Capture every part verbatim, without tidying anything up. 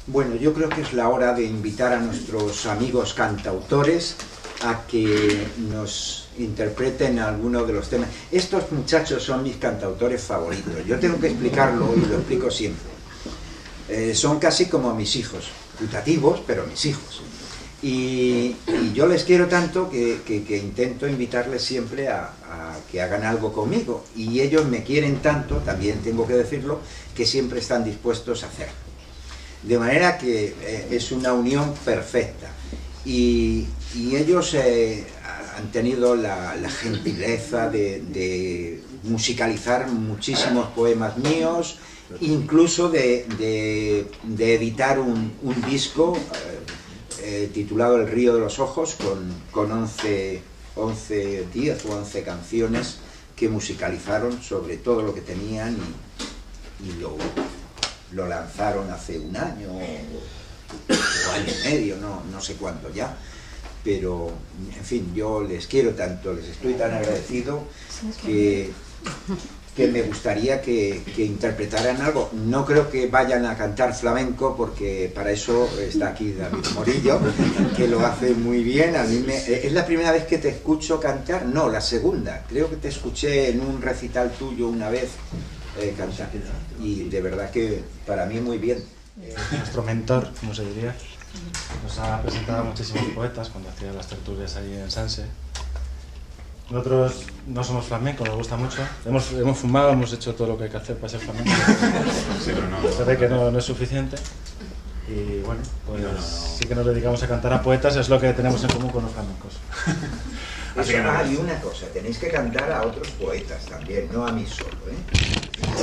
Bueno, yo creo que es la hora de invitar a nuestros amigos cantautores a que nos interpreten alguno de los temas. Estos muchachos son mis cantautores favoritos. Yo tengo que explicarlo y lo explico siempre. Eh, son casi como mis hijos, putativos, pero mis hijos. Y, y yo les quiero tanto que, que, que intento invitarles siempre a, a que hagan algo conmigo. Y ellos me quieren tanto, también tengo que decirlo, que siempre están dispuestos a hacerlo. De manera que eh, es una unión perfecta. Y, y ellos eh, han tenido la, la gentileza de, de musicalizar muchísimos poemas míos, incluso de, de, de editar un, un disco eh, eh, titulado El río de los ojos, con, con once, once, diez o once canciones que musicalizaron sobre todo lo que tenían y, y lo, lo lanzaron hace un año o, o año y medio, no, no sé cuánto ya. Pero, en fin, yo les quiero tanto, les estoy tan agradecido que, que me gustaría que, que interpretaran algo. No creo que vayan a cantar flamenco, porque para eso está aquí David Morillo, que lo hace muy bien. A mí me, ¿es la primera vez que te escucho cantar? No, la segunda. Creo que te escuché en un recital tuyo una vez eh, cantar. Y de verdad que para mí muy bien. Nuestro mentor, como se diría, nos ha presentado a muchísimos poetas cuando hacía las tertulias ahí en Sanse. Nosotros no somos flamencos, nos gusta mucho. Hemos, hemos fumado, hemos hecho todo lo que hay que hacer para ser flamenco. Sí, pero no, se ve que no, no es suficiente. Y bueno, pues no, no, no. Sí que nos dedicamos a cantar a poetas, es lo que tenemos en común con los flamencos. Eso, ah, y una cosa, tenéis que cantar a otros poetas también, no a mí solo, ¿eh?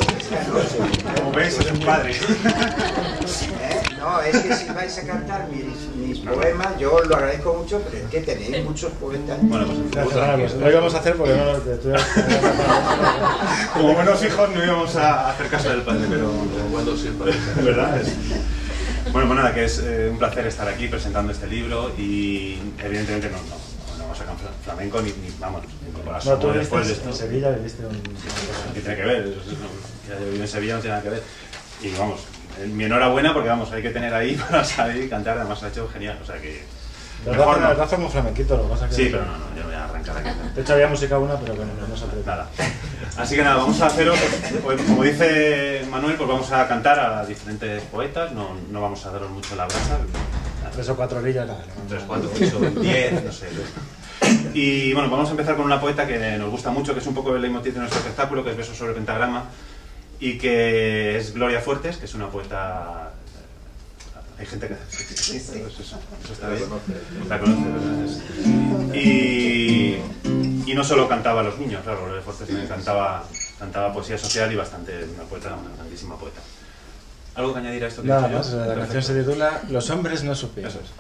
Como ves, es un padre. ¿Eh? No, es que si vais a cantar mis, mis poemas, yo lo agradezco mucho, pero es que tenéis muchos poetas. Bueno, pues gracias, lo íbamos a hacer porque no lo... Como buenos hijos no íbamos a hacer caso del padre, pero... Cuando sí, padre. ¿Verdad? Es... Bueno, pues nada, que es eh, un placer estar aquí presentando este libro y evidentemente no, no, no vamos a cantar flamenco ni, ni vamos, ni no, tú viviste en Sevilla, viviste un... ¿Qué tiene que ver? Eso, eso, no, yo vivo en Sevilla, no tiene nada que ver. Y vamos, mi enhorabuena porque vamos, hay que tener ahí para salir y cantar, además lo ha hecho genial, o sea que... La verdad hacemos flamenquito, lo que pasa que... Sí, pero no, no, yo voy a arrancar aquí. De hecho había música una, pero bueno, no se atreve. Nada. Así que nada, vamos a hacerlo, pues, como dice Manuel, pues vamos a cantar a diferentes poetas, no, no vamos a daros mucho la brasa. Tres o cuatro orillas, nada. Tres, cuatro, ocho, diez, no sé. Y bueno, vamos a empezar con una poeta que nos gusta mucho, que es un poco el leitmotiv de nuestro espectáculo, que es Versos sobre Pentagrama, y que es Gloria Fuertes, que es una poeta... Hay gente que... Sí, sí, sí, eso, eso, eso está bien. La conoce, ¿verdad? Y, y no solo cantaba a los niños, claro, Gloria Fuertes también cantaba, cantaba poesía social y bastante, una poeta, una grandísima poeta. ¿Algo que añadir a esto que Nada he dicho más, yo? la Perfecto. canción se titula Los hombres no supieron. Eso es.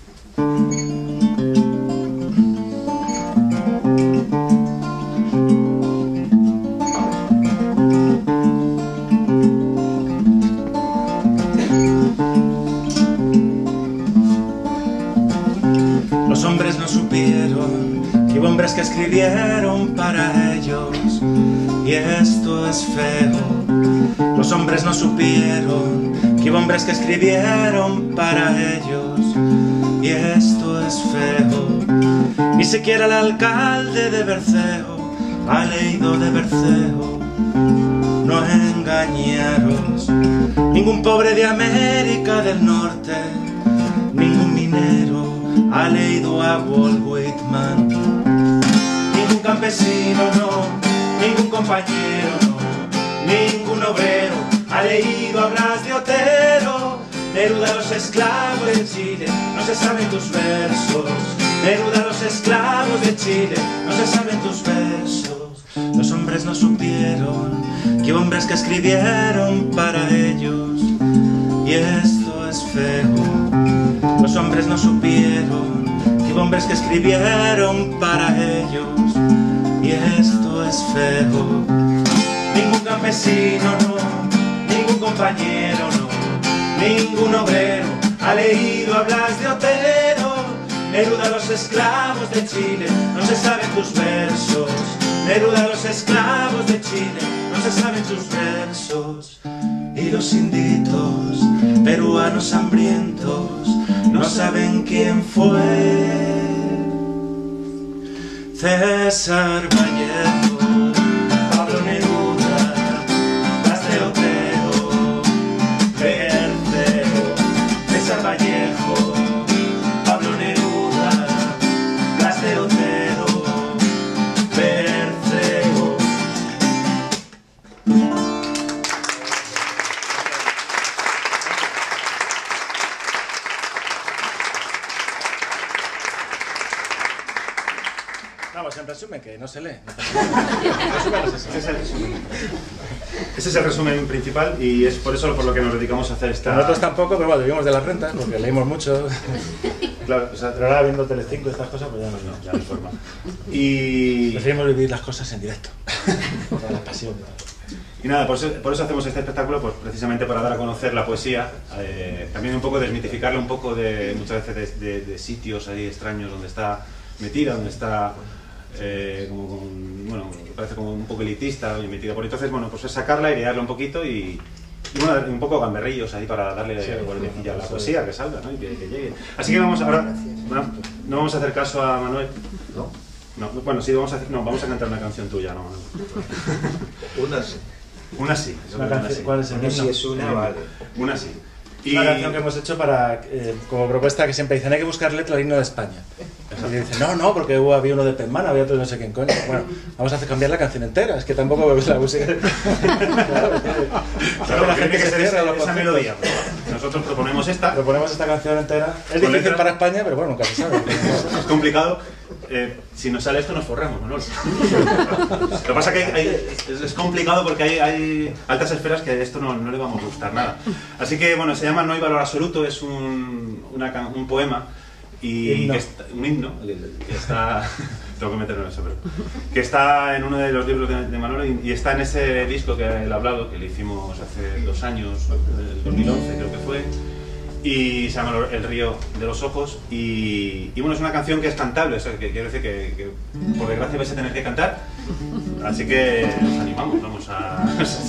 Los hombres no supieron que hubo hombres que escribieron para ellos, y esto es feo. Los hombres no supieron que hubo hombres que escribieron para ellos, y esto es feo. Ni siquiera el alcalde de Berceo ha leído de Berceo. No engañaros, ningún pobre de América del Norte, ningún minero ha leído a Walt Whitman. Ningún campesino, no, ningún compañero, no, ningún obrero ha leído a Blas de Otero. Neruda, los esclavos de Chile, no se saben tus versos. Neruda, los esclavos de Chile, no se saben tus versos. Los hombres no supieron que hubo hombres que escribieron para ellos, y esto es feo. Los hombres no supieron que hubo hombres que escribieron para ellos, y esto es feo. Ningún campesino, no, ningún compañero, no, ningún obrero ha leído a Blas de Otero. Neruda, los esclavos de Chile, no se saben tus versos. Neruda, los esclavos de Chile, no se saben tus versos. y los inditos, peruanos hambrientos, no saben quién fue. César Vallejo, Pablo Neruda, Blas de Otero, Berceo. César Vallejo, Pablo Neruda, Blas de Otero, Berceo. Vamos, en resumen, que no se lee. Ese es el resumen. Ese es el resumen principal y es por eso por lo que nos dedicamos a hacer esta... Nosotros tampoco, pero bueno, vivimos de las rentas porque leímos mucho. Claro, o sea, Pero ahora viendo Telecinco y estas cosas, pues ya no, no, ya no hay forma. Y... preferimos vivir las cosas en directo. Toda la pasión. Y nada, por eso, por eso hacemos este espectáculo, pues precisamente para dar a conocer la poesía, eh, también un poco desmitificarla un poco de muchas veces de, de, de sitios ahí extraños donde está metida, donde está eh, como, como, bueno, parece como un poco elitista y metida por entonces, bueno, pues es sacarla, airearla un poquito y, y bueno, un poco gamberrillos ahí para darle Sí, cuerdecilla a la sí. poesía, que salga, ¿no? Y que, que llegue. Así que vamos ahora, no, no vamos a hacer caso a Manuel, ¿no? No, bueno, sí, vamos a, hacer, no, vamos a cantar una canción tuya, ¿no? Una sí. Una sí. Una una canción, sí. ¿cuál es el Una himno? sí es una, vale. Una sí. Es una canción que hemos hecho para, eh, como propuesta que siempre dicen hay que buscar letra al himno de España. Y dicen, no, no, porque hubo, había uno de Penman, había otro de no sé quién coño. Bueno, vamos a hacer cambiar la canción entera, es que tampoco ves la música. Claro, Claro, la tiene gente que se ser cierra esa, los esa conceptos. melodía. Nosotros proponemos esta. Proponemos esta canción entera. Es Con difícil letra. para España, pero bueno, nunca se sabe. Es complicado. Eh, si nos sale esto nos forramos, Manolo. Lo que pasa es que hay- hay- es, es complicado porque hay, hay altas esferas que a esto no, no le vamos a gustar nada. Así que bueno, se llama No hay valor absoluto, es un, una can- un poema y Himno. que está, un himno que está tengo que meterlo en eso, pero que está en uno de los libros de, de Manolo y, y está en ese disco que él ha hablado, que le hicimos hace dos años, el dos mil once creo que fue. Y se llama El río de los ojos y, y bueno, es una canción que es cantable, o sea, que quiero decir que, que por desgracia vais a tener que cantar, así que os animamos, vamos a...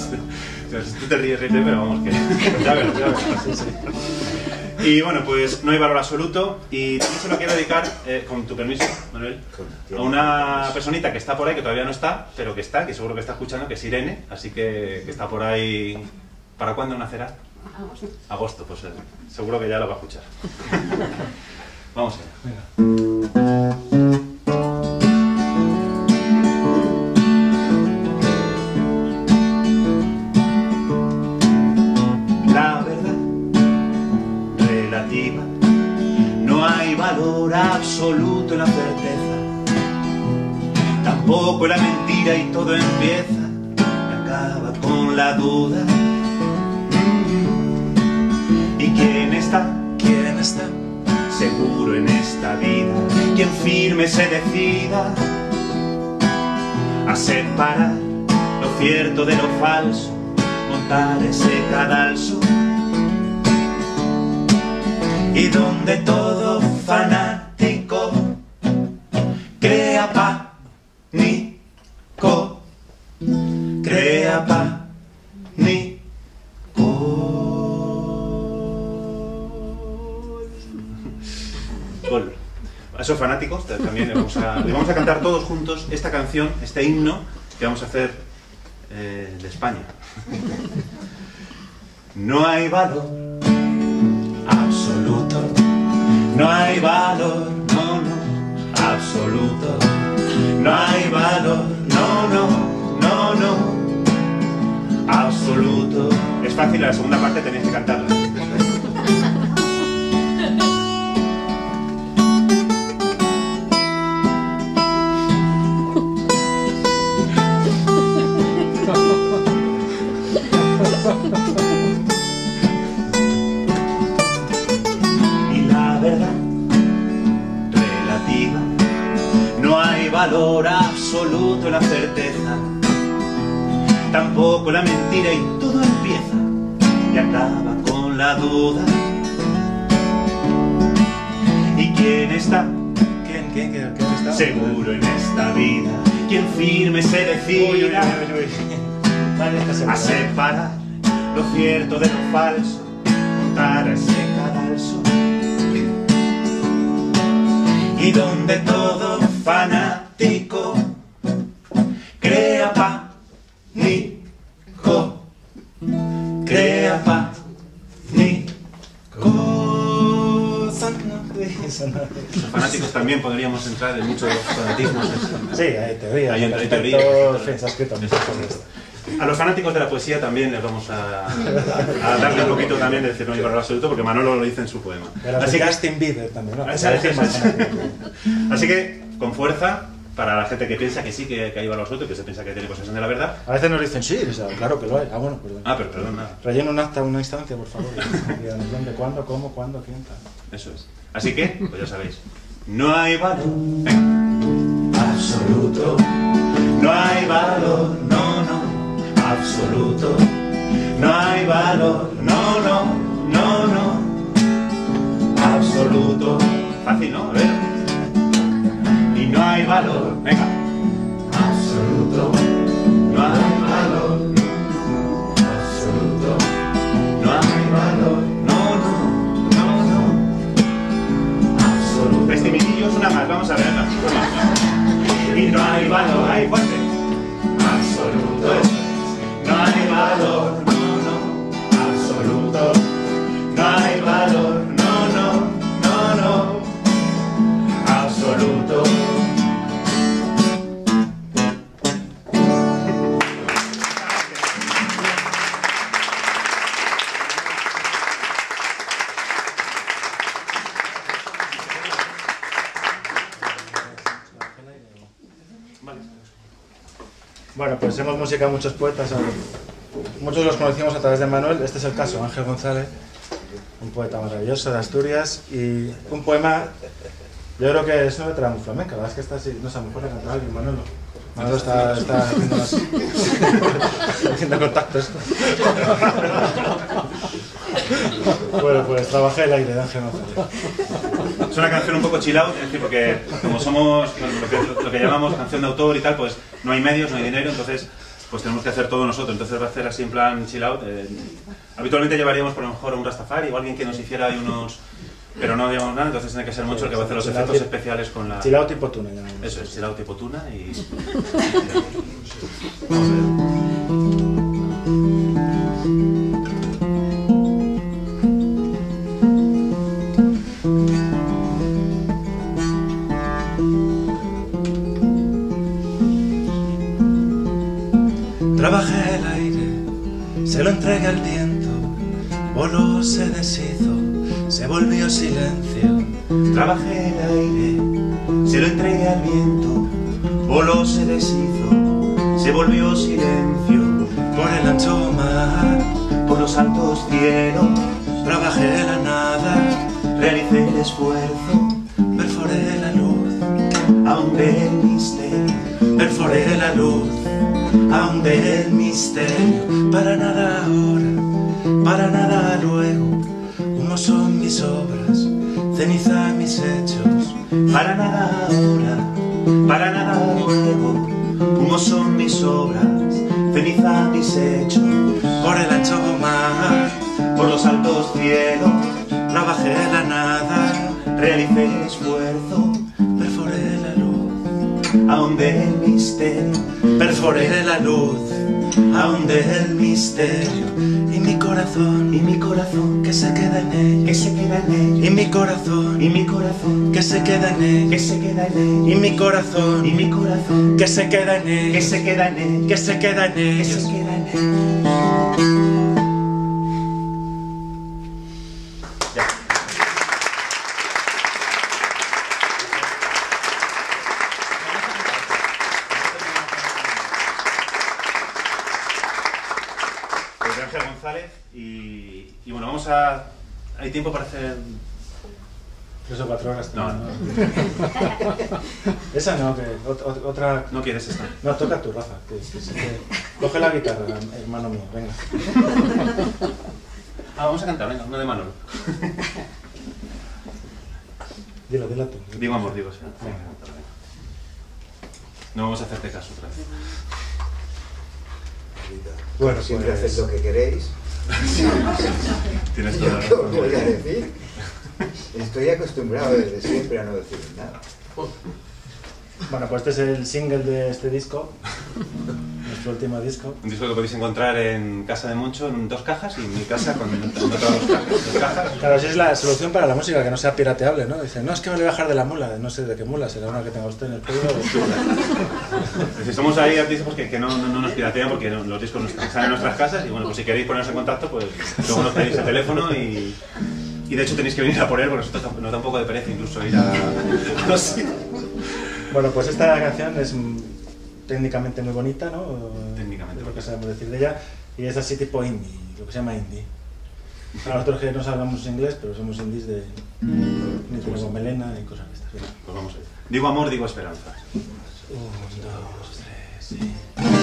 Tú te ríes, Ripley, pero vamos, que ya verás, ya verás. Sí, sí. Y bueno, pues No hay valor absoluto y también se lo quiero dedicar, eh, con tu permiso, Manuel, a una personita que está por ahí, que todavía no está, pero que está, que seguro que está escuchando, que es Irene, así que, que está por ahí... ¿Para cuándo nacerá? Agosto. Agosto, pues eh, seguro que ya lo va a escuchar. Vamos allá. La verdad relativa, no hay valor absoluto en la certeza, tampoco en la mentira y todo empieza y acaba con la duda. ¿Y quién está? ¿Quién está? Seguro en esta vida, quien firme se decida a separar lo cierto de lo falso, montar ese cadalso y donde todo fanático crea pánico, crea pánico. Gol. A esos fanáticos también le vamos, a, le vamos a cantar todos juntos esta canción, este himno que vamos a hacer eh, de España. No hay valor absoluto, no hay valor, no, no, absoluto, no hay valor, no, no, no, no, absoluto. Es fácil, la segunda parte tenéis que cantarla. Y la verdad relativa, no hay valor absoluto en la certeza, tampoco la mentira y todo empieza y acaba con la duda. ¿Y quién está? ¿Quién, quién, quién, quién está? Seguro en esta vida, quien firme se decida Uy, uy, uy, uy. Vale, está seguro. a separar lo cierto de lo falso, contar a ese cadalso. Y donde todo fanático crea pánico, crea pánico. Los fanáticos también podríamos entrar en muchos fanatismos. Sí, hay teorías. Hay, hay teorías. Se ha escrito mucho sobre esto. A los fanáticos de la poesía también les vamos a, a darle un poquito también de decir no hay valor absoluto, porque Manolo lo dice en su poema. Así que Justin Bieber también, ¿no? Así, así que, con fuerza, para la gente que piensa que sí, que, que hay valor absoluto, que se piensa que tiene posesión de la verdad. A veces nos dicen sí, o sea, claro que lo hay. Ah, bueno, perdón. Ah, pero perdón, nada. Rellena un acta, una instancia, por favor. ¿Dónde, cuándo, cómo, cuándo, quién tal? Eso es. Así que, pues ya sabéis, no hay valor venga, absoluto, no hay valor, no, no, absoluto, no hay valor, no, no, no, no, absoluto. Fácil, ¿no? A ver. Y no hay valor, venga, absoluto, no hay valor, absoluto, no hay valor, no, no, no, no, absoluto. Este minillo es una más, vamos a verla. Y no hay valor, hay fuerte, absoluto, eso es. No hay valor, no, no, absoluto, no hay valor, no, no, no, no, absoluto. Bueno, pues hemos musicado muchos poetas, muchos los conocimos a través de Manuel. Este es el caso, Ángel González, un poeta maravilloso de Asturias, y un poema, yo creo que es una letra muy flamenca. La verdad es que está así, no sé, a lo mejor le canta alguien, Manolo. Manolo está, está haciendo, las, haciendo contactos. Bueno, pues trabajé el aire de Ángel González. Es una canción un poco chill out, es decir, porque como somos bueno, lo, que, lo que llamamos canción de autor y tal, pues no hay medios, no hay dinero, entonces pues tenemos que hacer todo nosotros. Entonces va a ser así en plan chill out. Eh, habitualmente llevaríamos por lo mejor a un Rastafari o alguien que nos hiciera ahí unos... Pero no llevamos nada, entonces tiene que ser mucho el que va a hacer los efectos especiales con la... Chill out tipo tuna, ya. Eso es, chill out tipo tuna y... Vamos a ver. Trabajé el aire, se lo entregué al viento, voló, se deshizo, se volvió silencio. Trabajé el aire, se lo entregué al viento, voló, se deshizo, se volvió silencio. Por el ancho mar, Por los altos cielos, trabajé la nada, realicé el esfuerzo, perforé la luz, ahondé el misterio, perforé la luz, ahondé el misterio. Para nada ahora, para nada luego, humo son mis obras, ceniza mis hechos. para nada ahora, para nada luego, humo son mis obras, ceniza mis hechos. Por el ancho mar, Por los altos cielos, trabajé la nada, realicé el esfuerzo, perforé la luz, ahondé el misterio, perforé la luz, ahondé el misterio. Y mi corazón, y mi corazón, que se queda en ella, que se queda en él, y mi corazón, y mi corazón, que se queda en ella, que se queda en él, y mi corazón, y mi corazón, que se queda en ella, que se queda en él, que se queda en que ellos. se queda en él. Ya. Pues de Ángel González y, y bueno, vamos a... ¿Hay tiempo para hacer...? Tres o cuatro horas. No, no. Esa no, que ot- ot- otra... ¿No quieres esta? No, toca tú, Rafa. Que, que, sí que- Coge la guitarra, hermano mío, venga. Ah, vamos a cantar, venga, una de Manolo. Dilo, dilo tú. Digo amor, digo, sí. Venga. No vamos a hacerte caso otra vez. Bueno, Siempre pues- haced lo que queréis. Tienes toda la ¿Yo qué os razón. voy a decir? Estoy acostumbrado desde siempre a no decir nada. Bueno, pues este es el single de este disco, nuestro último disco. Un disco que podéis encontrar en casa de Moncho en dos cajas y en mi casa con en otras dos cajas. Dos cajas. Claro, esa es la solución para la música, que no sea pirateable, ¿no? Dicen, no, es que me lo voy a bajar de la mula. No sé de qué mula, será una que tenga usted en el pelo. Si somos ahí artistas pues, que, que no, no, no nos piratean porque no, los discos no están, están en nuestras casas y bueno, pues si queréis poneros en contacto, pues luego nos pedís el teléfono y, y de hecho tenéis que venir a por él porque nosotros nos da un poco de pereza incluso ir a, a los sitios. Bueno, pues esta canción es mm, técnicamente muy bonita, ¿no? Técnicamente. Es lo que sabemos decir de ella. Y es así tipo indie, lo que se llama indie. A nosotros que no hablamos inglés, pero somos indies de... Ni tenemos melena y cosas de estas. Bien. Pues vamos allá. Digo amor, digo esperanza. Un, dos, tres, sí.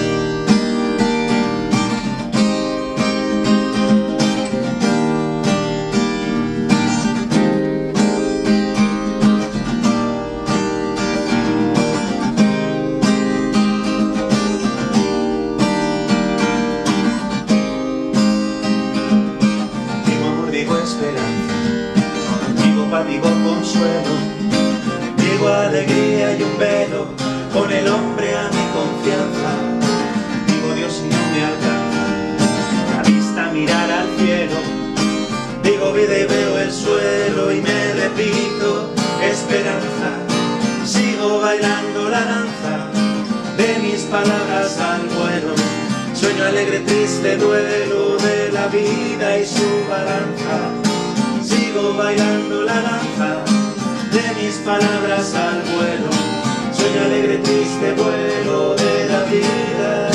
Digo consuelo, digo alegría y un velo, con el hombre a mi confianza, digo Dios no me alcanza, la vista mirar al cielo, digo vida y veo el suelo y me repito esperanza, sigo bailando la danza de mis palabras al vuelo, sueño alegre, triste, duelo de la vida y su balanza. Sigo bailando la danza de mis palabras al vuelo, sueño alegre, triste, vuelo de la vida.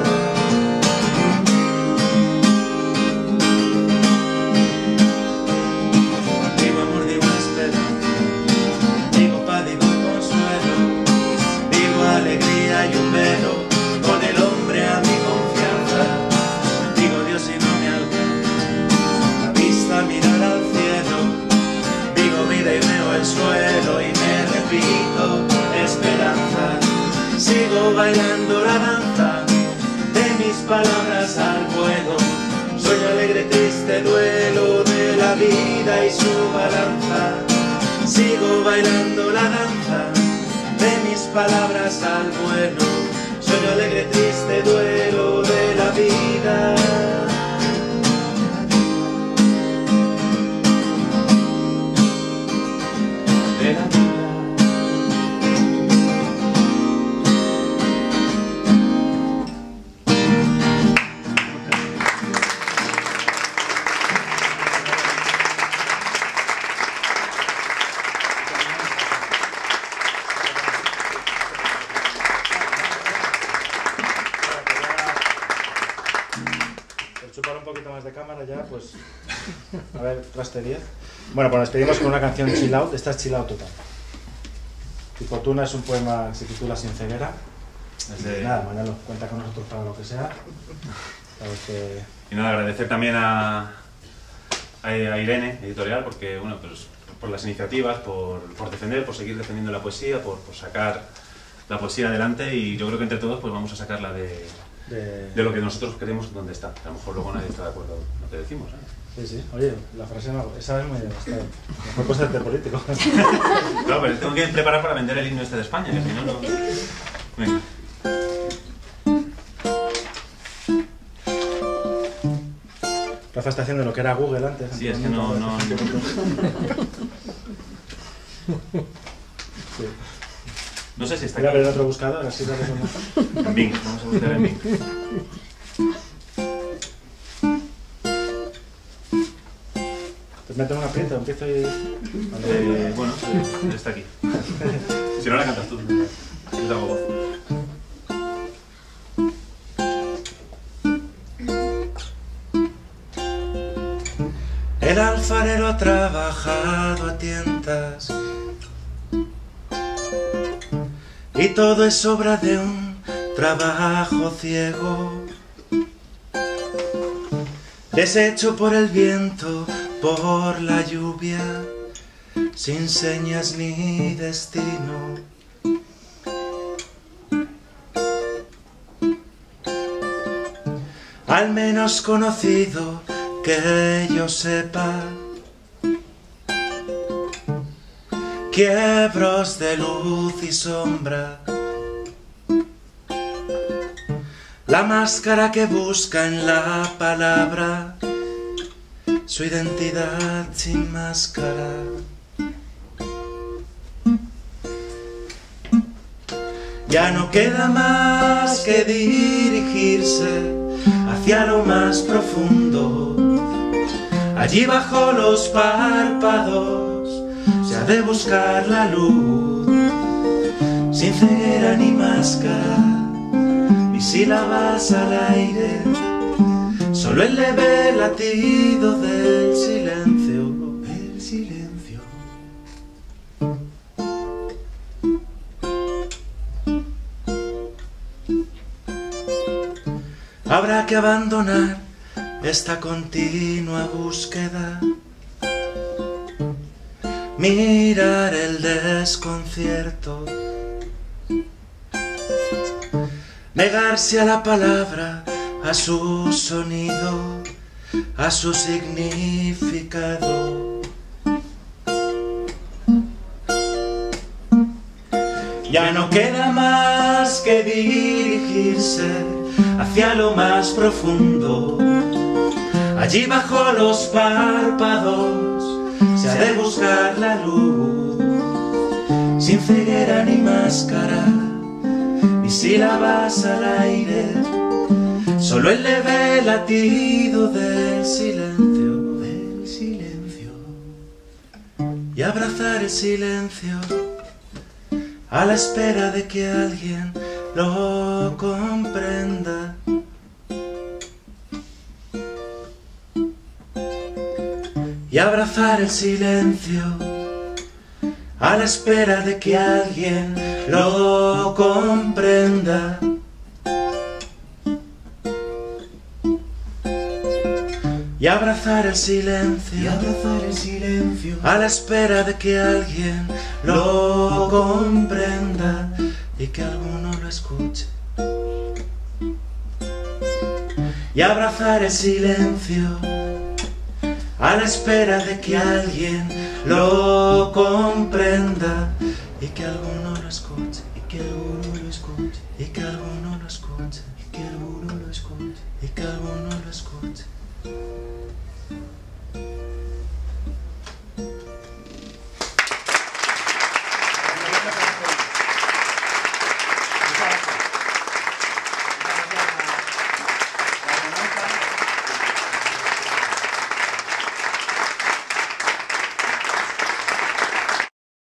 Digo amor, digo esperanza, digo paz, digo consuelo, digo alegría y un velo, con el hombre a mi confianza, digo Dios y no me alcanza, la vista mirar al cielo, vida y veo el suelo y me repito esperanza, sigo bailando la danza de mis palabras al vuelo, sueño alegre, triste, duelo de la vida y su balanza, sigo bailando la danza de mis palabras al vuelo, sueño alegre, triste, duelo de la vida. Pues, a ver, traste diez. Bueno, pues nos despedimos con una canción chill out. Esta es chill out total. Tipo Tuna es un poema que se titula Sin ceguera. Desde... Nada, Manolo, cuenta con nosotros para lo que sea. Sabes que... Y nada, agradecer también a, a, a Irene, editorial, porque, bueno, pues por las iniciativas, por, por defender, por seguir defendiendo la poesía, por, por sacar la poesía adelante y yo creo que entre todos pues vamos a sacarla de... De... de lo que nosotros queremos donde está. A lo mejor luego nadie está de acuerdo con lo que decimos, ¿eh? Sí, sí. Oye, la frase no, esa es muy bien. Mejor puede ser de político. Claro, pero tengo que preparar para vender el himno este de España, que si no, no... Venga. Rafa está haciendo lo que era Google antes. Sí, es que no... no... Sí. No sé si está Voy a aquí. ver otro buscador, así lo hacemos. En Bing, vamos a buscar en Bing. ¿Te metes una pinta? Empiezo y... Eh, bueno, eh, está aquí. Si no la cantas tú, yo te hago voz. El alfarero ha trabajado a tientas y todo es obra de un trabajo ciego, deshecho por el viento, por la lluvia, sin señas ni destino. Al menos conocido que yo sepa, quiebros de luz y sombra, la máscara que busca en la palabra su identidad sin máscara. Ya no queda más que dirigirse hacia lo más profundo. Allí bajo los párpados se ha de buscar la luz, sin ceguera ni máscara, ni sílabas al aire, solo el leve latido del silencio, el silencio. Habrá que abandonar esta continua búsqueda, mirar el desconcierto, negarse a la palabra, a su sonido, a su significado. Ya no queda más que dirigirse hacia lo más profundo. Allí bajo los párpados se ha de buscar la luz, sin ceguera ni máscara, ni sílabas al aire, solo el leve latido del silencio, del silencio. Y abrazar el silencio a la espera de que alguien lo comprenda. Y abrazar el silencio a la espera de que alguien lo comprenda. Y abrazar el silencio, y abrazar el silencio a la espera de que alguien lo comprenda y que alguno lo escuche. Y abrazar el silencio a la espera de que alguien lo comprenda y que alguno